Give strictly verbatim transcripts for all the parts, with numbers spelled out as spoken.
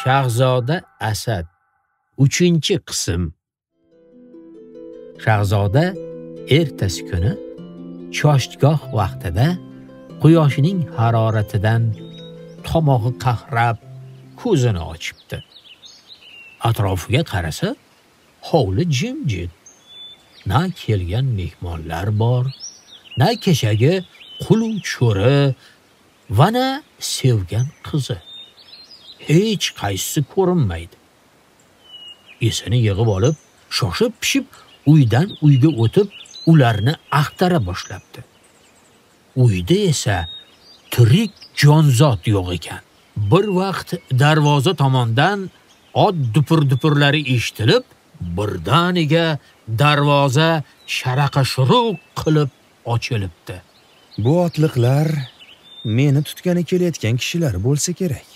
Shahzoda Asad uchinchi qism. Shahzoda ertasi kuni choshgoh vaqtida quyoshning haroratidan tomog'i qahrab ko'zini ochibdi. Atrofiga qarasa, hovli jimjit. Na kelgan mehmonlar bor, na kechagi qulu cho'ri va na sevgan qizi. Hech qaysisi ko'rinmaydi. Esini yig'ib olib, shoshib pishib uydan uyga o'tib, ularni axtara boshlabdi. Uyda esa tirik jonzot yo'q ekan. Bir vaqt darvoza tomondan ot dupur-dupurlari eshitilib, birdaniga darvoza sharaqa-shuruq qilib ochilibdi. Bu otliqlar meni tutgani kelayotgan kishilar bo'lsa kerak.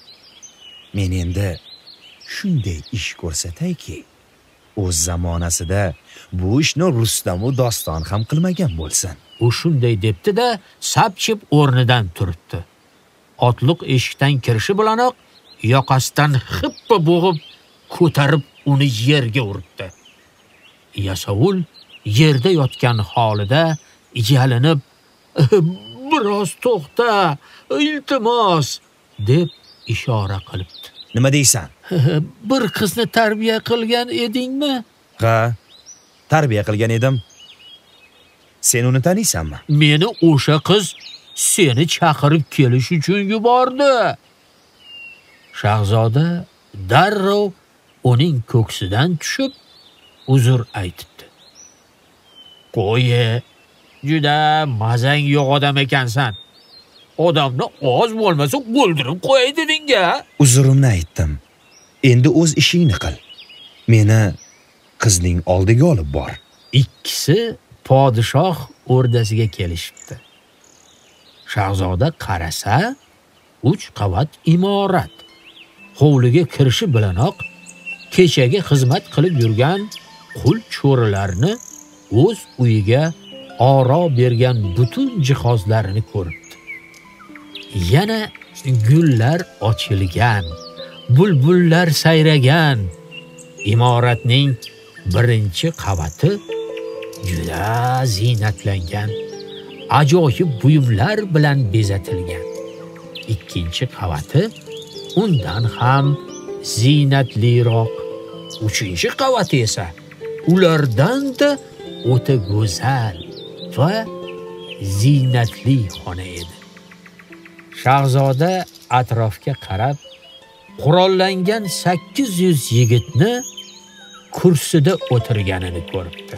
Men endi shunday ish ko'rsatayki, o'z zamonasida bu ishni Rustam va Doston ham qilmagan bo'lsin. U shunday debdi-da, sapchib o'rnidan turibdi. Otliq eshikdan kirishi bilanoq yoqasidan xippa bo'g'ib ko'tarib uni yerga uribdi. Yasovul yerda yotgan holida yalinib, "Biroz to'xta, iltimos" deb ishora qilibdi. Nima deysan? Bir qizni tarbiya qilgan edingmi? Ha, tarbiya qilgan edim. Sen uni taniysanmi? Meni o'sha qiz seni chaqirib kelish uchun yubordi. Shahzoda darrov uning ko'ksidan tushib uzr aytibdi. Qo'y, juda mazang yo'q odam ekansan. Odamni oz bo'lmasa o'ldirib qo'y deding-a. Uzrimni aytdim. Endi o'z ishingni qil. Meni qizning oldiga olib bor. Ikkisi podshoh o'rdasiga kelishibdi. Shahzoda qarasa, uch qavat imorat. Hovliga kirishi bilanoq kechagi xizmat qilib yurgan qul cho'rilarni o'z uyiga oro bergan butun jihozlarini ko'ribdi. Yana gullar ochilgan, bulbullar sayragan. Imoratning birinchi qavati juda ziynatlangan, ajoyib buyumlar bilan bezatilgan. Ikkinchi qavati undan ham ziynatliroq. Uchinchi qavati esa ulardan-da o'ta go'zal va ziynatli xona edi. Shahzoda atrofga qarab, qurollangan sakkiz yuz yigitni kursida o'tirganini ko'ribdi.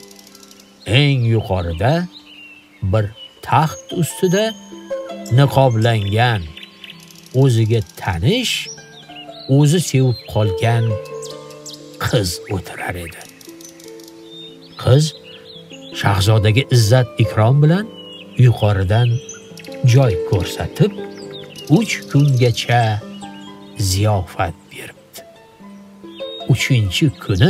Eng yuqorida bir taxt ustida niqoblangan, o'ziga tanish, o'zi sevib qolgan qiz o'tirar edi. Qiz shahzodaga izzat ikrom bilan yuqoridan joy ko'rsatib, uch kungacha ziyofat beribdi. Uchinchi kuni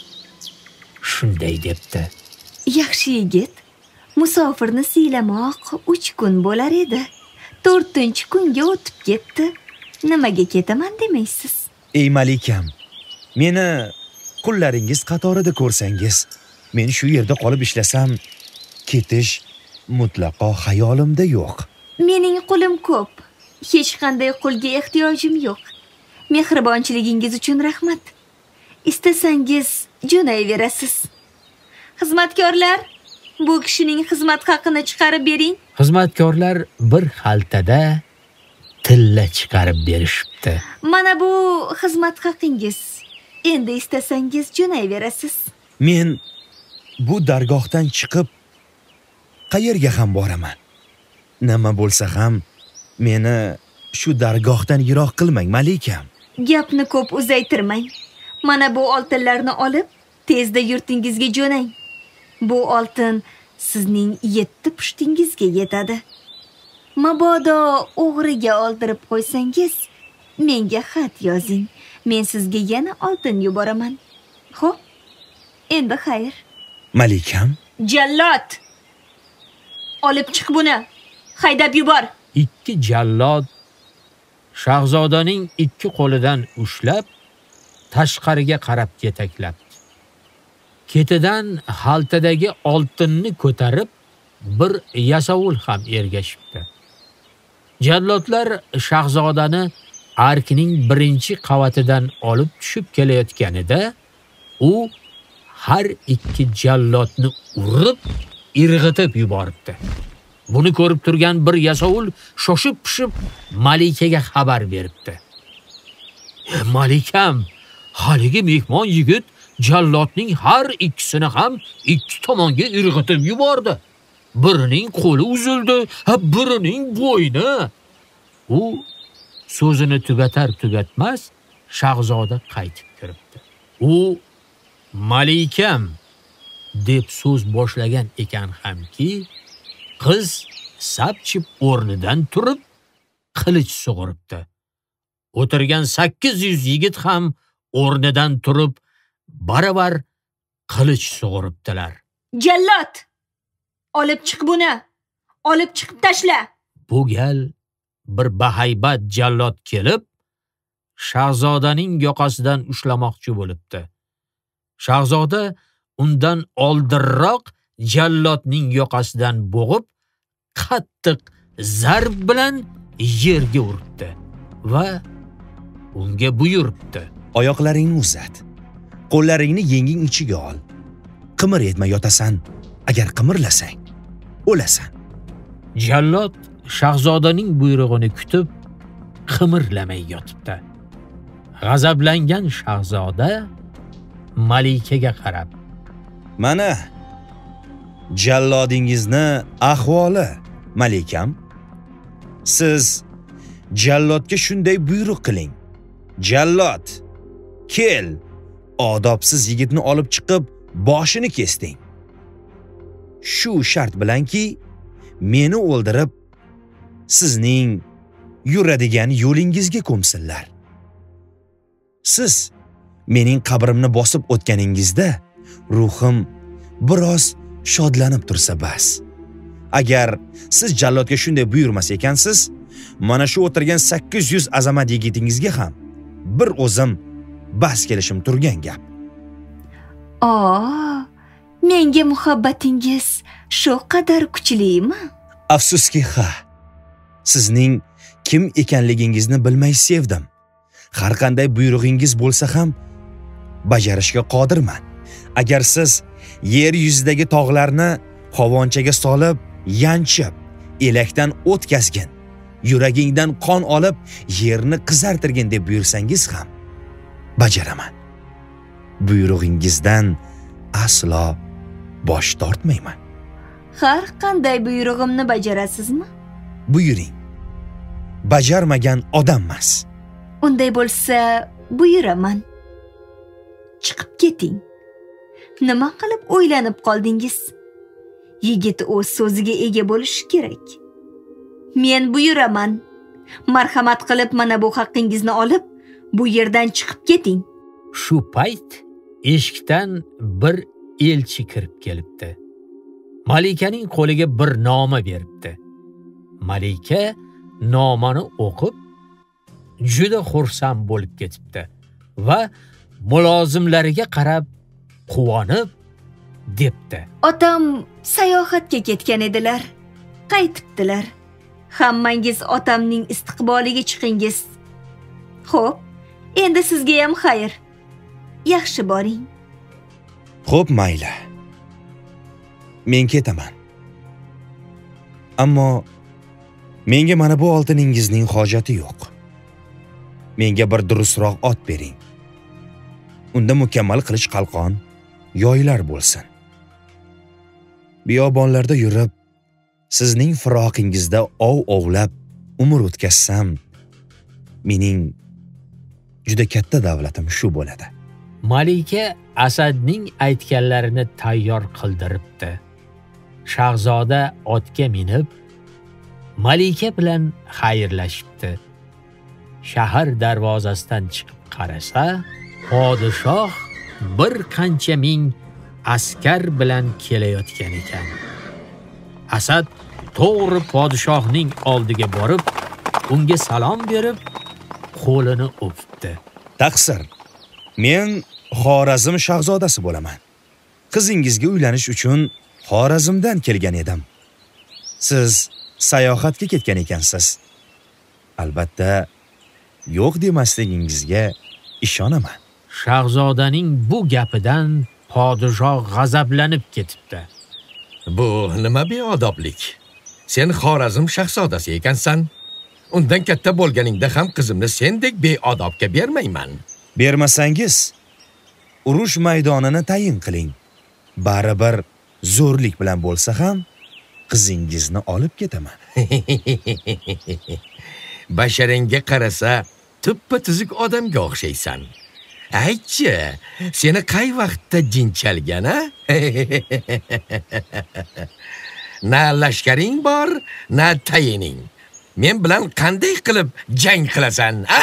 shunday debdi. Yaxshi yigit, musofirni siylamoq uch kun bo'lar edi. to'rtinchi kunga o'tib ketdi. Nimaga ketaman demaysiz? Ey malikam, meni qullaringiz qatorida ko'rsangiz, men shu yerda qolib ishlasam, ketish mutlaqo xayolimda yo'q. Mening qulim ko'p. Hech qanday qulga ehtiyojim yo'q. Mehribonchiligingiz uchun rahmat. Istasangiz jo'nayverasiz. Xizmatkorlar, bu kishining xizmat haqini chiqarib bering. Xizmatkorlar bir xaltada tilla chiqarib berishibdi. Mana bu xizmat haqingiz. Endi istasangiz jo'nayverasiz. Men bu dargohdan chiqib qayerga ham boraman? Nima bo'lsa ham meni shu dargohdan yiroq qilmang, malikam. Gapni ko'p uzaytirmang. Mana bu oltinlarni olib, tezda yurtingizga jo'nang. Bu oltin sizning yetti pushtingizga yetadi. Mabodo o'g'riga oldirib qo'ysangiz, menga xat yozing. Men sizga yana oltin yuboraman. Xo'p, endi xayr. Malikam? Jallod! Olib chiq buni. Haydab yubor. Ikki jallod shahzodaning ikki qo'lidan ushlab, tashqariga qarab yetaklabdi. Ketidan xaltadagi oltinni ko'tarib, bir yasovul ham ergashibdi. Jallodlar shahzodani arkning birinchi qavatidan olib tushib kelayotganida, u har ikki jallodni urib, irg'itib yuboribdi. Buni ko'rib turgan bir yasovul shoshib-pishib malikaga xabar beribdi. E, malikam, haligi mehmon yigit jallodning har ikkisini ham ikki tomonga irg'itib yubordi. Birining qo'li uzildi, ha birining bo'yni. U so'zini tugatar tugatmas shahzoda qaytib kiribdi. U malikam deb so'z boshlagan ekan hamki, qiz sapchib o'rnidan turib qilich sug'uribdi. O'tirgan sakkiz yuz yigit ham o'rnidan turib baravar qilich sug'uribdilar. Jallod! Olib chiq buni. Olib chiqib tashla. Bu gal bir bahaybat jallod kelib, shahzodaning yoqasidan ushlamoqchi bo'libdi. Shahzoda undan oldinroq jallodning yoqasidan bo'g'ib, qattiq zarb bilan yerga uribdi va unga buyuribdi. Oyoqlaringni uzat. Qo'llaringni yenging ichiga ol. Qimir etma yotasan. Agar qimirlasang, o'lasan. Jallod shahzodaning buyrug'ini kutib, qimirlamay yotibdi. G'azablangan shahzoda malikaga qarab, "Mana jallodingizni ahvoli, malikam. Siz jallodga shunday buyruq qiling. Jallod, kel, odobsiz yigitni olib chiqib, boshini kesding. Shu shart bilanki, meni o'ldirib, sizning yuradigan yo'lingizga ko'msinlar. Siz mening qabrimni bosib o'tganingizda ruhim biroz shodlanib tursa bas. Agar siz jallodga shunday buyurmas ekansiz, mana shu o'tirgan sakkiz yuz azamat yigitingizga ham bir o'zim bas kelishim turgan gap." "Oo, menga muhabbatingiz shu qadar kuchlimi?" Afsuski, ha. Sizning kim ekanligingizni bilmay sevdim. Har qanday buyrug'ingiz bo'lsa ham bajarishga qodirman. Agar siz yer yuzidagi tog'larni qovonchaga solib, yanchib, elakdan o'tkazgin, yuragingdan qon olib, yerni qizartirgin deb buyursangiz ham bajaraman. Buyrug'ingizdan aslo bosh tortmayman. Har qanday buyrug'imni bajarasizmi? Buyuring. Bajarmagan odammas. Unday bo'lsa, buyuraman. Chiqib keting. Nima qilib o'ylanib qoldingiz? Yigit o'z so'ziga ega bo'lishi kerak. Men buyuraman. Marhamat qilib mana bu haqqingizni olib, bu yerdan chiqib keting. Shu payt eshikdan bir elchi kirib kelibdi. Malikaning qo'liga bir noma beribdi. Malika nomani o'qib juda xursand bo'lib ketibdi va mulozimlariga qarab quvonib debdi: "Otam sayohatga ketgan edilar. Qaytibdilar. Hammangiz otamning istiqboliga chiqingiz. Xo'p, endi sizga ham xayr. Yaxshi boring." Xo'p, mayli. Men ketaman. Ammo menga mana bu oltiningizning hojati yo'q. Menga bir durustroq ot bering. Unda mukammal qilich qalqon, yoylar bo'lsin. Biyobonlarda yurib, sizning firoqingizda ov ovlab umr o'tkazsam, mening juda katta davlatim shu bo'ladi. Malika Asadning aytganlarini tayyor qildiribdi. Shahzoda otga minib, Malika bilan xayrlashibdi. Shahar darvozasidan chiqib qarasa, podshoh bir qancha ming askar bilan kelayotgan ekan. Asad to'g'ri podshohning oldiga borib, unga salom berib, qo'lini o'pdi. Taqsir, men Xorazm shahzodasi bo'laman. Qizingizga uylanish uchun Xorazmdan kelgan edim. Siz sayohatga ketgan ekansiz. Albatta, yo'q demasligingizga ishonaman. Shahzodaning bu gapidan podshoh g'azablanib ketibdi. Bu nima beodoblik? Sen Xorazm shahzodasi ekansan. Undan katta bo'lganingda ham qizimni sendek beodobga bermayman. Bermasangiz, urush maydonini tayin qiling. Baribir zo'rlik bilan bo'lsa ham qizingizni olib ketaman. Basharangga qarasa, tuppa tuzuq odamga o'xshaysan. Aytchi, seni qay vaqtda jinchalgan, a? Na lashkaring bor, na tayining. Men bilan qanday qilib jang qilasan, a?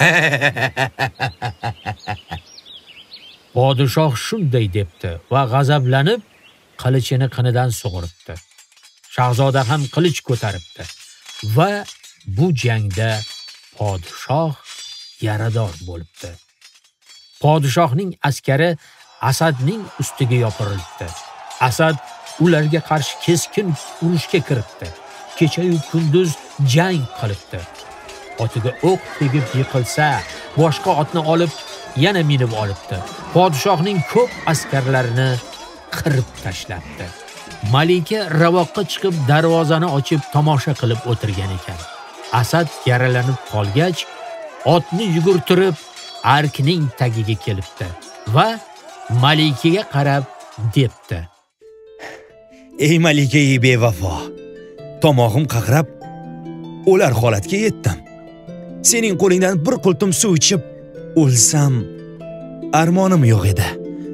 Podshoh shunday debdi va g'azablanib qilichini qinidan sug'uribdi. Shahzoda ham qilich ko'taribdi va bu jangda podshoh yarador bo'libdi. Podshohning askari Asadning ustiga yopirildi. Asad ularga qarshi keskin urushga kiribdi. Kecha-yu kunduz jang qilibdi. Otiga o'q tegib yiqilsa, boshqa otni olib yana minib olibdi. Podshohning ko'p askarlarini qirib tashlabdi. Malika ravoqqa chiqib darvozani ochib tomosha qilib o'tirgan ekan. Asad yaralanib qolgach, otni yugurtirib arkning tagiga kelibdi va Malikaga qarab debdi: Ey Malika, ey bevafo, tomog'im qaqrab, o'lar holatga yetdim. Sening qo'lingdan bir qultum suv ichib o'lsam, armonim yo'q edi.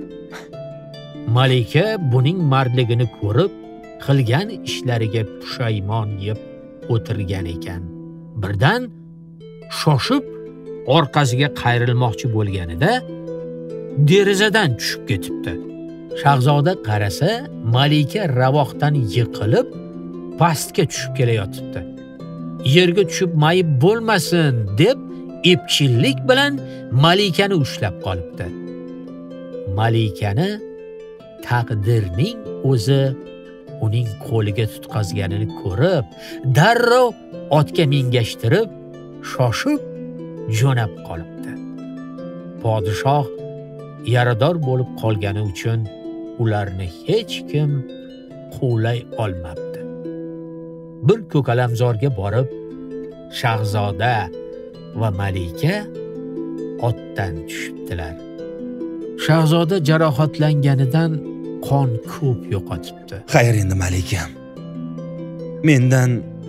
Malika buning mardligini ko'rib, qilgan ishlariga pushaymon yeb o'tirgan ekan. Birdan shoshib orqasiga qayrilmoqchi bo'lganida derazadan tushib ketibdi. Shahzoda qarasa, Malika ravoqdan yiqilib pastga tushib kelayotibdi. Yerga tushib mayib bo'lmasin deb epchillik bilan Malikani ushlab qolibdi. Malikani taqdirning o'zi uning qo'liga tutqazganini ko'rib, darrov otga mingashtirib, shoshib jo'nab qolibdi. Podshoh yarador bo'lib qolgani uchun ularni hech kim quvlay olmabdi. Bir ko'kalamzorga borib, Shahzoda va Malika otdan tushibdilar. Shahzoda jarohatlanganidan qon ko'p yo'qotibdi. Xayr endi Malikam. Mendan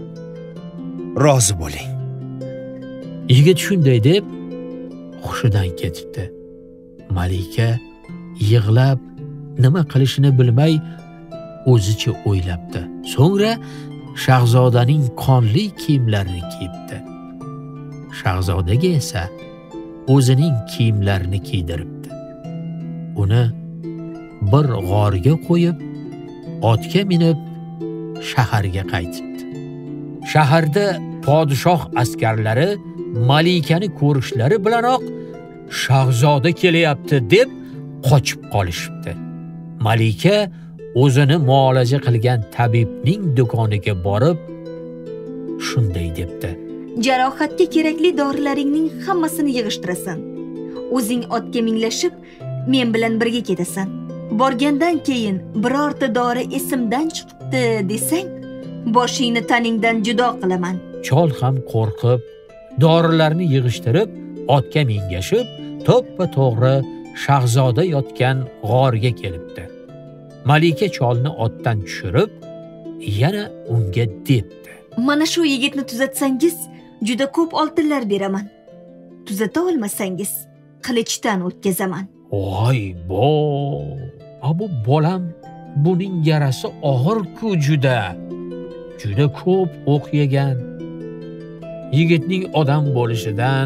rozi bo'ling. Yigit shunday deb hushidan ketibdi. Malika yig'lab, nima qilishini bilmay o'zicha o'ylabdi. So'ngra Shahzodaning qonli kiyimlarini kiyibdi. Shahzodaga esa o'zining kiyimlarini kiydiribdi. Uni bir g'orga qo'yib, otga minib shaharga qaytibdi. Shaharda podshoh askarlari Malikani ko'rishlari bilanoq Shahzoda kelyapti deb qochib qolishibdi. Malika o'zini muolaja qilgan tabibning do'koniga borib shunday debdi: Jarohatga kerakli dorilaringning hammasini yig'ishtirasan. O'zing otga minglashib, men bilan birga ketasan. Borgandan keyin birorta dori esimdan chiqibdi desang, boshingni taningdan judo qilaman. Chol ham qo'rqib, dorilarni yig'ishtirib, otga mingashib, to'ppa to'g'ri Shahzoda yotgan g'orga kelibdi. Malika cholni otdan tushirib, yana unga debdi: Mana shu yigitni tuzatsangiz, juda ko'p oltinlar beraman. Tuzata olmasangiz, qilichdan o'tkazaman. Voy bo, abu bolam, buning yarasi og'ir-ku juda. Juda ko'p o'q yegan. Yigitning odam bo'lishidan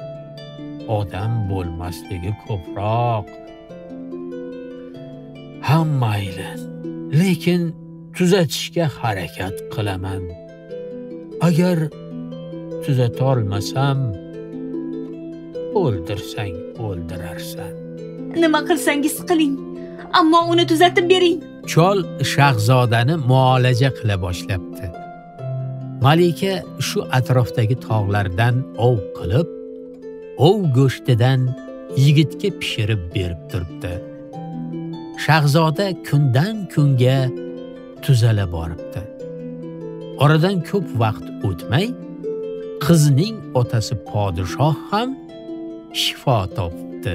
odam bo'lmasligi ko'proq. Hammayli, lekin tuzatishga harakat qilaman. Agar tuzata olmasam, o'ldirsang o'ldirarsan. Nima qilsangiz qiling, ammo uni tuzatib bering. Chol shahzodani muolaja qila boshlabdi. Malika shu atrofdagi tog'lardan ov qilib, ov go'shtidan yigitga pishirib berib turibdi. Shahzoda kundan kunga tuzala boribdi. Oradan ko'p vaqt o'tmay, qizning otasi podshoh ham shifo topibdi.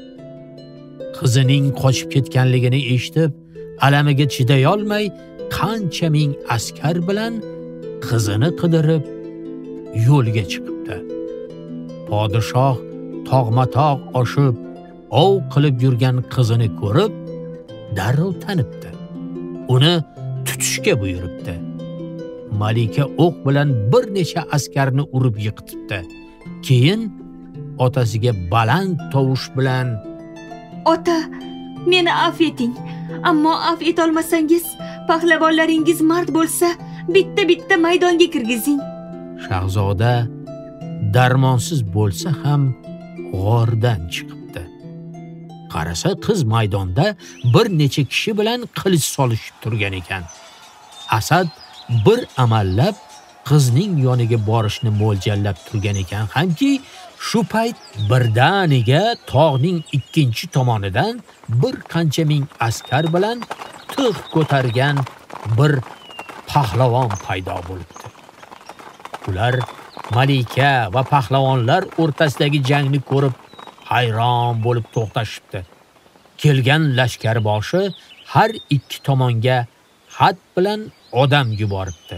Qizining qochib ketganligini eshitib, alamiga chiday olmay, qancha ming askar bilan qizini qidirib yo'lga chiqibdi. Podshoh tog'ma-tog' oshib, ov qilib yurgan qizini ko'rib, darrov tanibdi. Uni tutishga buyuribdi. Malika o'q bilan bir necha askarni urib yiqitibdi. Keyin otasiga baland tovush bilan: "Ota, meni afv eting, ammo afv eta olmasangiz, pahlavonlaringiz mard bo'lsa, bitta-bitta maydonga kirgizing." Shahzoda darmonsiz bo'lsa ham g'ordan chiqibdi. Qarasa, qiz maydonda bir necha kishi bilan qilich solishib turgan ekan. Asad bir amallab qizning yoniga borishni mo'ljallab turgan ekan hamki, shu payt birdaniga tog'ning ikkinchi tomonidan bir qancha ming askar bilan tig' ko'targan bir pahlavon paydo bo'libdi. Ular Malika va pahlavonlar o'rtasidagi jangni ko'rib hayron bo'lib to'xtashibdi. Kelgan lashkar boshi har ikki tomonga xat bilan odam yuboribdi.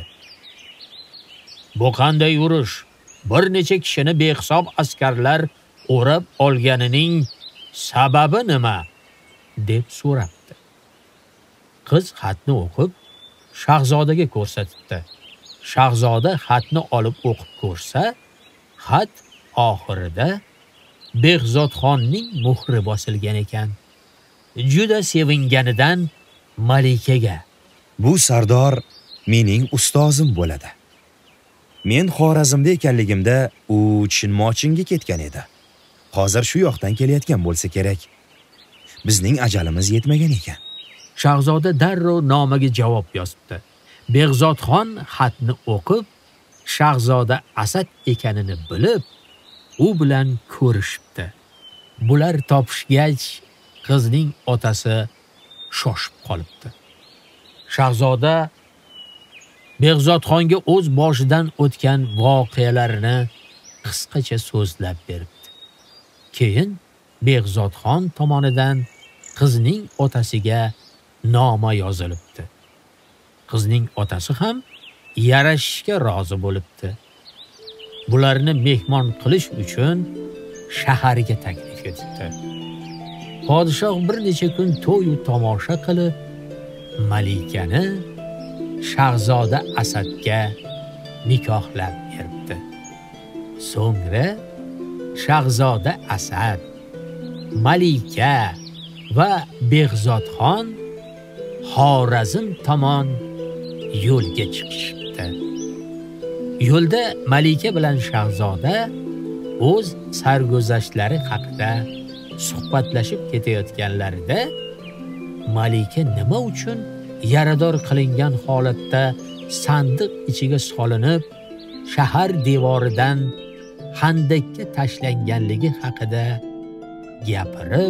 "Bu qanday urush? Bir necha kishini behisob askarlar o'rab olganining sababi nima?" deb so'rabdi. Qiz xatni o'qib shahzodaga ko'rsatibdi. Shahzoda xatni olib o'qib ko'rsa, xat oxirida Behzodxonning muhri bosilgan ekan. Juda sevinganidan Malikaga: "Bu sardor mening ustozim bo'ladi. Men Xorazmda ekanligimda u Chinmochinga ketgan edi. Hozir shu yoqdan kelayotgan bo'lsa kerak. Bizning ajalimiz yetmagan ekan." Shahzoda darrov nomaga javob yozibdi. Behzodxon xatni o'qib, Shahzoda Asad ekanini bilib, u bilan ko'rishibdi. Bular topishgach, qizning otasi shoshib qolibdi. Shahzoda Behzodxonga o'z boshidan o'tgan voqealarini qisqacha so'zlab beribdi. Keyin Behzodxon tomonidan qizning otasiga noma yozilibdi. Qizning otasi ham yarashishga rozi bo'libdi. Bularni mehmon qilish uchun shaharga taklif etibdi. Podshoh bir necha kun to'y va tomosha qilib, Malikani Shahzoda Asadga nikohlab beribdi. So'ngra Shahzoda Asad, Malika va Behzodxon Xorazm tomon yo'lga chiqishibdi. Yo'lda Malika bilan Shahzoda o'z sarguzashtlari haqida suhbatlashib ketayotganlarida, Malika nima uchun yarador qilingan holatda sandiq ichiga solinib, shahar devoridan handakka tashlanganligi haqida gapirib,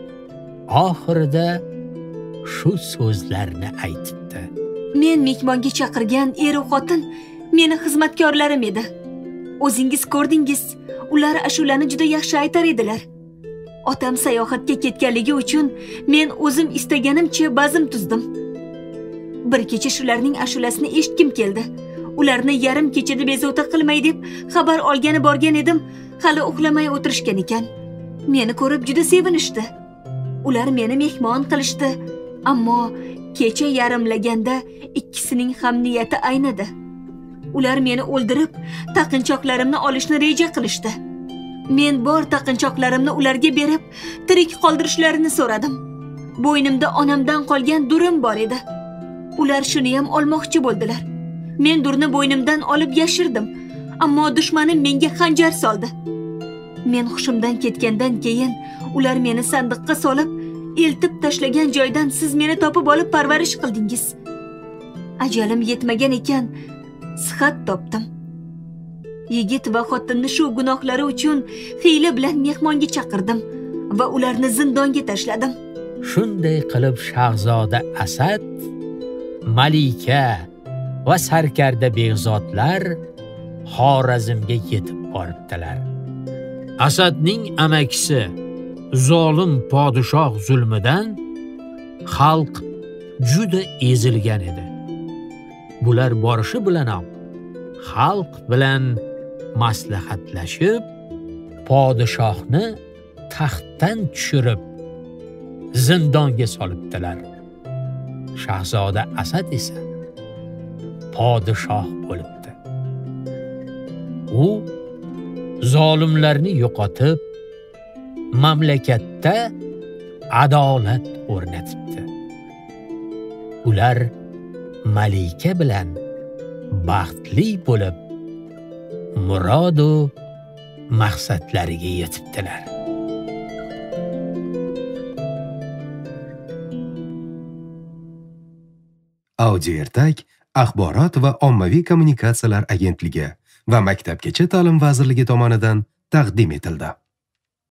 oxirida shu so'zlarni aytibdi. Men mehmonga chaqirgan er va xotin meni xizmatkorlarim edi. O'zingiz ko'rdingiz, ular ashulani juda yaxshi aytar edilar. Otam sayohatga ketganligi uchun men o'zim istaganimcha bazm tuzdim. Bir kecha shularning ashulasini eshitkim keldi. Ularni yarim kechada bezovta qilmay deb xabar olgani borgan edim, hali uxlamay o'tirishgan ekan. Meni ko'rib juda sevinishdi. Ular meni mehmon qilishdi, ammo kecha yarimlaganda ikkisining ham niyati aynidi. Ular meni o'ldirib, taqinchoqlarimni olishni reja qilishdi. Men bor taqinchoqlarimni ularga berib, tirik qoldirishlarini so'radim. Bo'ynimda onamdan qolgan durim bor edi. Ular shuni ham olmoqchi bo'ldilar. Men durni bo'ynimdan olib yashirdim, ammo dushmanim menga xanjar soldi. Men hushimdan ketgandan keyin ular meni sandiqqa solib, eltib tashlagan joydan siz meni topib olib parvarish qildingiz. Ajalim yetmagan ekan, sihat topdim. Yigit va xotinni shu gunohlari uchun hiyla bilan mehmonga chaqirdim va ularni zindonga tashladim. Shunday qilib Shahzoda Asad, Malika va sarkarda Behzodlar Xorazmga yetib boribdilar. Asadning amakisi zolim podshoh zulmidan xalq juda ezilgan edi. Bular borishi bilan ham xalq bilan maslahatlashib, podshohni taxtdan tushirib zindonga solibdilar. Shahzoda Asad esa podshoh bo'libdi. U zolimlarni yo'qotib, mamlakatda adolat o'rnatibdi. Ular Malika bilan baxtli bo'lib, murod va maqsadlariga yetibdilar. Audio Ertak axborot va ommaviy kommunikatsiyalar agentligi va Maktabgacha ta'lim vazirligi tomonidan taqdim etildi.